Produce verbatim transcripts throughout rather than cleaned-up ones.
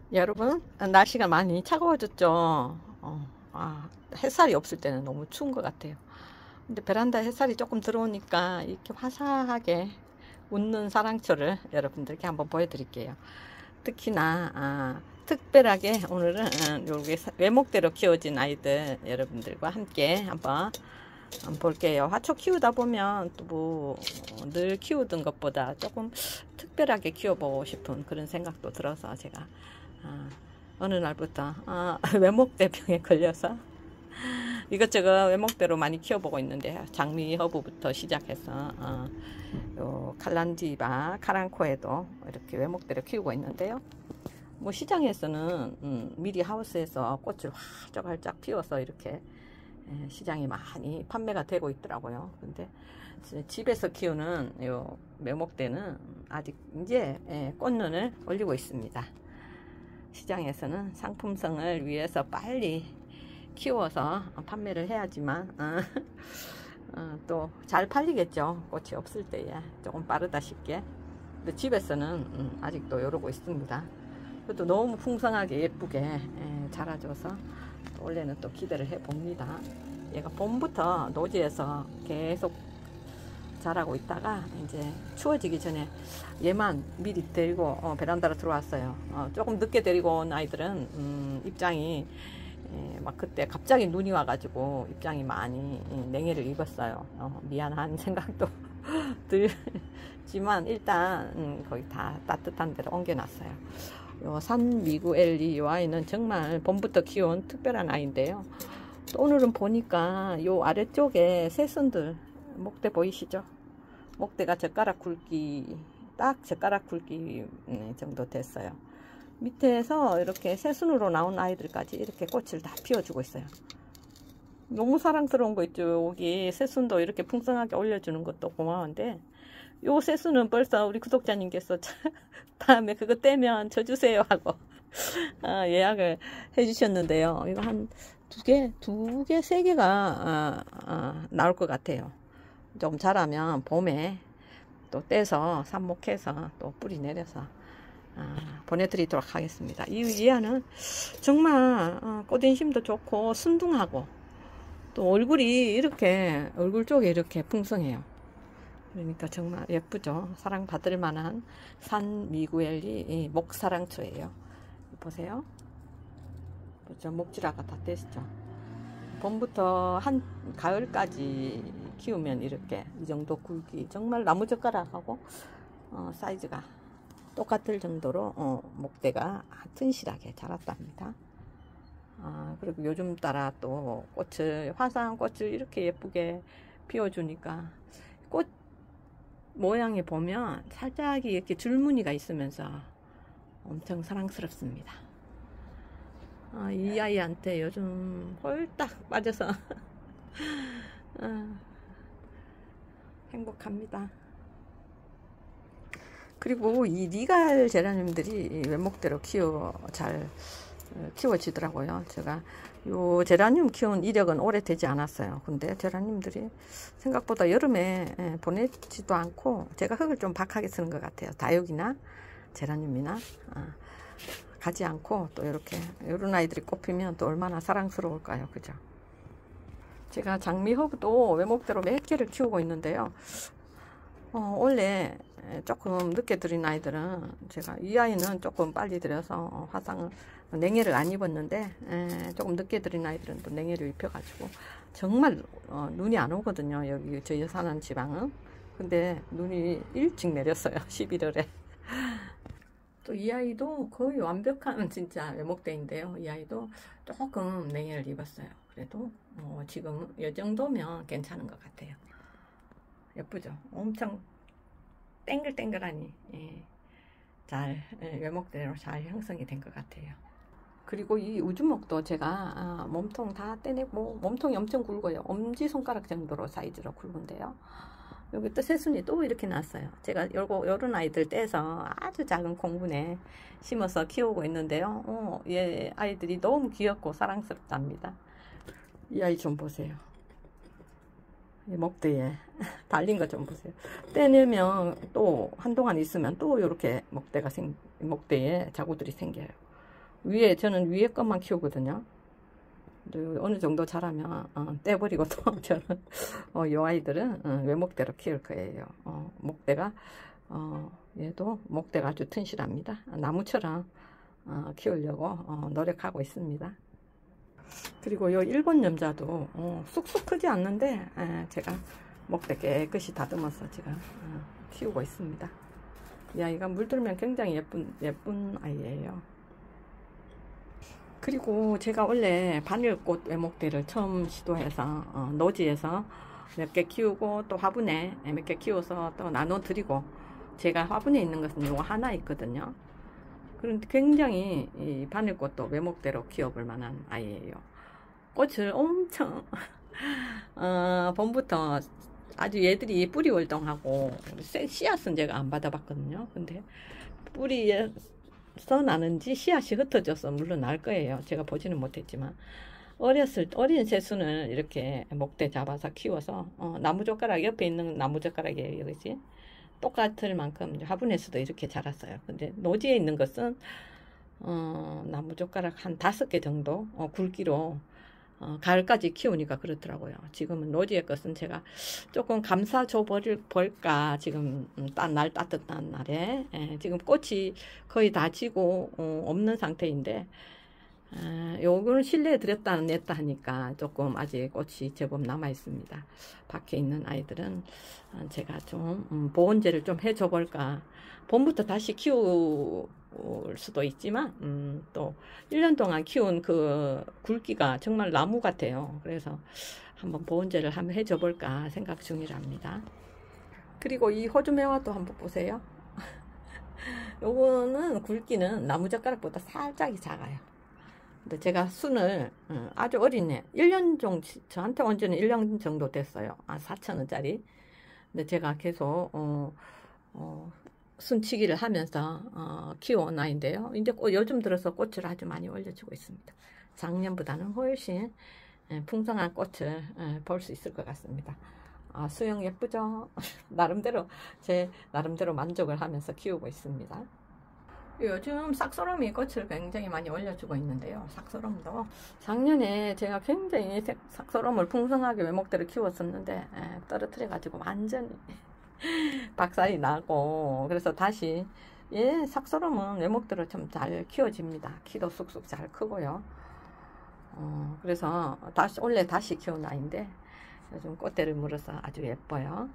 여러분, 날씨가 많이 차가워졌죠. 어, 아, 햇살이 없을 때는 너무 추운 것 같아요. 근데 베란다 햇살이 조금 들어오니까 이렇게 화사하게 웃는 사랑초를 여러분들께 한번 보여드릴게요. 특히나 아, 특별하게 오늘은 여기 외목대로 키워진 아이들 여러분들과 함께 한번 볼게요. 화초 키우다 보면 또 늘 키우던 것보다 조금 특별하게 키워보고 싶은 그런 생각도 들어서 제가 아, 어느 날부터 아, 외목대병에 걸려서 이것저것 외목대로 많이 키워보고 있는데요. 장미 허브부터 시작해서 어, 요 칼란지바, 카랑코에도 이렇게 외목대로 키우고 있는데요. 뭐 시장에서는 음, 미리 하우스에서 꽃을 활짝활짝 피워서 이렇게 예, 시장이 많이 판매가 되고 있더라고요. 근데 집에서 키우는 요 외목대는 아직 이제 예, 꽃눈을 올리고 있습니다. 시장에서는 상품성을 위해서 빨리 키워서 판매를 해야지만 어, 어, 또 잘 팔리겠죠. 꽃이 없을 때에 조금 빠르다 싶게. 근데 집에서는 음, 아직도 이러고 있습니다. 그것도 너무 풍성하게 예쁘게 예, 자라줘서 원래는 또 기대를 해 봅니다. 얘가 봄부터 노지에서 계속 자라고 있다가 이제 추워지기 전에 얘만 미리 데리고 어, 베란다로 들어왔어요. 어, 조금 늦게 데리고 온 아이들은 음, 입장이 예, 막 그때 갑자기 눈이 와가지고 입장이 많이 예, 냉해를 입었어요. 어, 미안한 생각도 들지만 일단 음, 거의 다 따뜻한 데로 옮겨놨어요. 요 산미구 엘리 요 아이는 정말 봄부터 키운 특별한 아이인데요. 또 오늘은 보니까 요 아래쪽에 새순들 목대 보이시죠? 목대가 젓가락 굵기 딱 젓가락 굵기 정도 됐어요. 밑에서 이렇게 새순으로 나온 아이들까지 이렇게 꽃을 다 피워주고 있어요. 너무 사랑스러운 거 있죠. 여기 새순도 이렇게 풍성하게 올려주는 것도 고마운데 요 새순은 벌써 우리 구독자님께서 다음에 그거 떼면 저 주세요 하고 아, 예약을 해주셨는데요. 이거 한 두 개, 두 개, 세 개가 아, 아, 나올 것 같아요. 좀 자라면 봄에 또 떼서 삽목해서 또 뿌리 내려서 아, 보내드리도록 하겠습니다. 이 이하는 정말 어, 꽃인심도 좋고 순둥하고 또 얼굴이 이렇게 얼굴 쪽에 이렇게 풍성해요. 그러니까 정말 예쁘죠. 사랑받을 만한 산미구엘리 목사랑초예요. 보세요. 보죠. 목지라가 다 됐죠. 봄부터 한 가을까지 키우면 이렇게 이 정도 굵기 정말 나무젓가락하고 어, 사이즈가 똑같을 정도로 어, 목대가 튼실하게 자랐답니다. 아, 그리고 요즘 따라 또 꽃을 화사한 꽃을 이렇게 예쁘게 피워주니까 꽃 모양이 보면 살짝 이렇게 줄무늬가 있으면서 엄청 사랑스럽습니다. 아, 이 아이한테 요즘 홀딱 빠져서 아, 행복합니다. 그리고 이 니갈 제라늄들이 외목대로 키워 잘 키워지더라고요. 제가 요 제라늄 키운 이력은 오래되지 않았어요. 근데 제라늄들이 생각보다 여름에 보내지도 않고 제가 흙을 좀 박하게 쓰는 것 같아요. 다육이나 제라늄이나 아, 가지 않고 또 이렇게 이런 아이들이 꽃피면 또 얼마나 사랑스러울까요. 그죠? 제가 장미허브도 외목대로 몇 개를 키우고 있는데요. 어, 원래 조금 늦게 들인 아이들은 제가 이 아이는 조금 빨리 들여서 화상을 냉해를 안 입었는데 에, 조금 늦게 들인 아이들은 또 냉해를 입혀가지고 정말 어, 눈이 안 오거든요. 여기 저희 사는 지방은. 근데 눈이 일찍 내렸어요. 십일월에. 또 이 아이도 거의 완벽한 진짜 외목대인데요. 이 아이도 조금 냉해를 입었어요. 그래도 뭐 지금 이 정도면 괜찮은 것 같아요. 예쁘죠? 엄청 땡글땡글하니 예, 잘 예, 외목대로 잘 형성이 된 것 같아요. 그리고 이 우주목도 제가 아, 몸통 다 떼내고 몸통이 엄청 굵어요. 엄지손가락 정도로 사이즈로 굵은데요. 여기 또 새순이 또 이렇게 났어요. 제가 요거, 요런 아이들 떼서 아주 작은 콩분에 심어서 키우고 있는데요. 어, 얘 아이들이 너무 귀엽고 사랑스럽답니다. 이 아이 좀 보세요. 이 목대에 달린 거 좀 보세요. 떼내면 또 한동안 있으면 또 이렇게 목대가 생, 목대에 자구들이 생겨요. 위에, 저는 위에 것만 키우거든요. 어느 정도 자라면 어, 떼버리고 또 저는 어, 요 아이들은 어, 외목대로 키울 거예요. 어, 목대가 어, 얘도 목대가 아주 튼실합니다. 나무처럼 어, 키우려고 어, 노력하고 있습니다. 그리고 요 일본 염자도 어, 쑥쑥 크지 않는데 에, 제가 목대 깨끗이 다듬어서 지금 어, 키우고 있습니다. 이 아이가 물들면 굉장히 예쁜 예쁜 아이예요. 그리고 제가 원래 바늘꽃 외목대를 처음 시도해서 어, 노지에서 몇 개 키우고 또 화분에 몇 개 키워서 또 나눠 드리고, 제가 화분에 있는 것은 요거 하나 있거든요. 그런데 굉장히 이 바늘꽃도 외목대로 키워볼 만한 아이예요. 꽃을 엄청 어, 봄부터 아주 얘들이 뿌리 월동하고, 씨앗은 제가 안 받아봤거든요. 근데 뿌리에 서 나는지 씨앗이 흩어져서 물론 날 거예요. 제가 보지는 못했지만 어렸을 어린 새순을 이렇게 목대 잡아서 키워서 어, 나무젓가락 옆에 있는 나무젓가락이에요. 그지? 똑같을 만큼 화분에서도 이렇게 자랐어요. 근데 노지에 있는 것은 어, 나무젓가락 한 다섯 개 정도 어, 굵기로 어, 가을까지 키우니까 그렇더라고요. 지금은 노지의 것은 제가 조금 감싸 줘 볼까 지금 딴 날 따뜻한 날에 예, 지금 꽃이 거의 다 지고 어, 없는 상태인데, 아, 요거는 실내에 들였다 냈다 하니까 조금 아직 꽃이 제법 남아 있습니다. 밖에 있는 아이들은 제가 좀 음, 보온제를 좀 해줘 볼까. 봄부터 다시 키울 수도 있지만 음, 또 일 년 동안 키운 그 굵기가 정말 나무 같아요. 그래서 한번 보온제를 한번 해줘 볼까 생각 중이랍니다. 그리고 이 호주매화도 한번 보세요. 요거는 굵기는 나무젓가락보다 살짝이 작아요. 근데 제가 순을 아주 어린애 일 년 정도, 저한테 온 지는 일 년 정도 됐어요. 아, 사천 원짜리. 근데 제가 계속 어, 어, 순치기를 하면서 어, 키워온 아이인데요. 이제 꽃, 요즘 들어서 꽃을 아주 많이 올려주고 있습니다. 작년보다는 훨씬 예, 풍성한 꽃을 예, 볼 수 있을 것 같습니다. 아, 수영 예쁘죠? 나름대로 제 나름대로 만족을 하면서 키우고 있습니다. 요즘 싹소롬이 꽃을 굉장히 많이 올려주고 있는데요. 싹소롬도 작년에 제가 굉장히 싹소롬을 풍성하게 외목대로 키웠었는데 에, 떨어뜨려 가지고 완전히 박살이 나고, 그래서 다시 예, 싹소롬은 외목대로 좀 잘 키워집니다. 키도 쑥쑥 잘 크고요. 어, 그래서 다시 원래 다시 키운 아이인데 요즘 꽃대를 물어서 아주 예뻐요.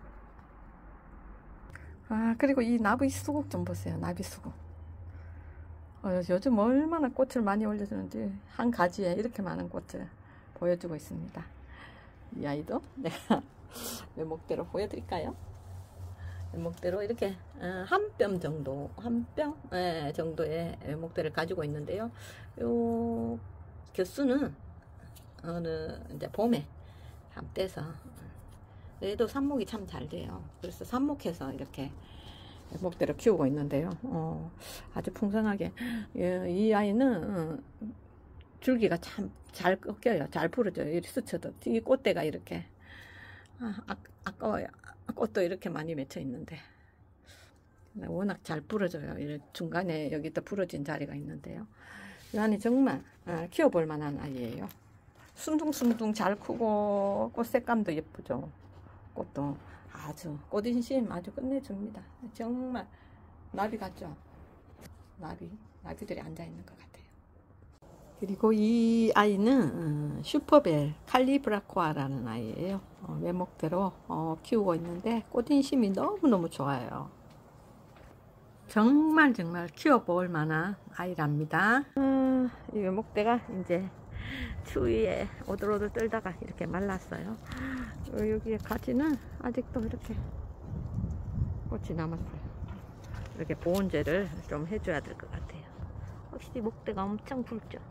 아, 그리고 이 나비 수국 좀 보세요. 나비 수국. 어, 요즘 얼마나 꽃을 많이 올려주는지 한 가지에 이렇게 많은 꽃을 보여주고 있습니다. 이 아이도 내가 외목대로 보여드릴까요? 외목대로 이렇게 한 뼘 정도, 한 뼘 네, 정도의 외목대를 가지고 있는데요. 요 겨수는 어느 이제 봄에 한번 떼서, 얘도 삽목이 참 잘 돼요. 그래서 삽목해서 이렇게 목대로 키우고 있는데요. 어, 아주 풍성하게. 예, 이 아이는 줄기가 참 잘 꺾여요. 잘 부러져요. 이렇게 스쳐도. 이 꽃대가 이렇게 아, 아, 아까워요. 꽃도 이렇게 많이 맺혀 있는데 워낙 잘 부러져요. 중간에 여기 또 부러진 자리가 있는데요. 이 아이 정말 아, 키워볼 만한 아이예요. 순둥순둥 잘 크고 꽃 색감도 예쁘죠. 꽃도 아주 꽃인심 아주 끝내줍니다. 정말 나비 같죠? 나비 나비들이 앉아있는 것 같아요. 그리고 이 아이는 슈퍼벨 칼리브라코아라는 아이예요. 어, 외목대로 어, 키우고 있는데 꽃인심이 너무너무 좋아요. 정말 정말 키워볼 만한 아이랍니다. 어, 이 외목대가 이제 추위에 오들오들 떨다가 이렇게 말랐어요. 여기에 가지는 아직도 이렇게 꽃이 남았어요. 이렇게 보온제를 좀 해줘야 될 것 같아요. 확실히 목대가 엄청 굵죠.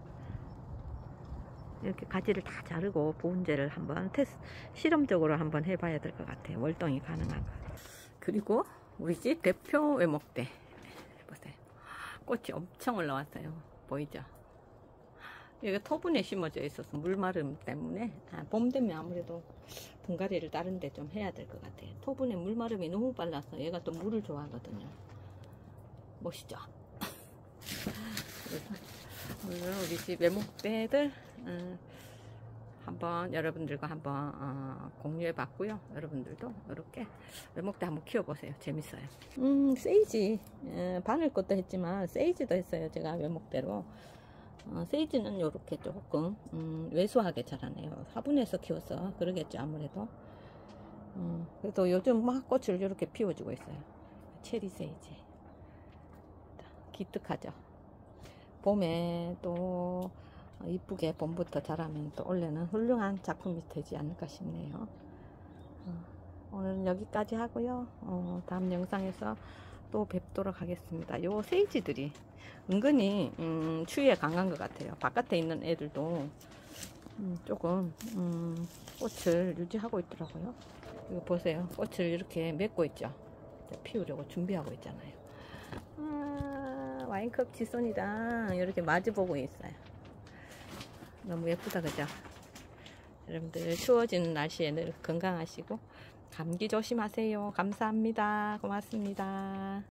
이렇게 가지를 다 자르고 보온제를 한번 테스트, 실험적으로 한번 해봐야 될 것 같아요. 월동이 가능한가. 그리고 우리 집 대표 외목대 보세요. 꽃이 엄청 올라왔어요. 보이죠? 여기가 토분에 심어져 있어서 물마름 때문에 아, 봄 되면 아무래도 분갈이를 다른 데 좀 해야 될 것 같아요. 토분에 물마름이 너무 빨라서 얘가 또 물을 좋아하거든요. 멋있죠? 그래서 오늘 우리 집 외목대들 음, 한번 여러분들과 한번 어, 공유해 봤고요. 여러분들도 이렇게 외목대 한번 키워보세요. 재밌어요. 음 세이지 에, 바늘 것도 했지만 세이지도 했어요. 제가 외목대로 어, 세이지는 이렇게 조금 음, 왜소하게 자라네요. 화분에서 키워서 그러겠죠 아무래도. 음, 그래도 요즘 막 꽃을 이렇게 피워주고 있어요. 체리 세이지 기특하죠. 봄에 또 이쁘게 봄부터 자라면 또 올해는 훌륭한 작품이 되지 않을까 싶네요. 어, 오늘은 여기까지 하고요. 어, 다음 영상에서 또 뵙도록 하겠습니다. 요 세이지들이 은근히 음, 추위에 강한 것 같아요. 바깥에 있는 애들도 음, 조금 음, 꽃을 유지하고 있더라고요. 이거 보세요. 꽃을 이렇게 맺고 있죠. 피우려고 준비하고 있잖아요. 아, 와인컵 지손이랑 이렇게 마주보고 있어요. 너무 예쁘다 그죠? 여러분들 추워지는 날씨에 늘 건강하시고 감기 조심하세요. 감사합니다. 고맙습니다.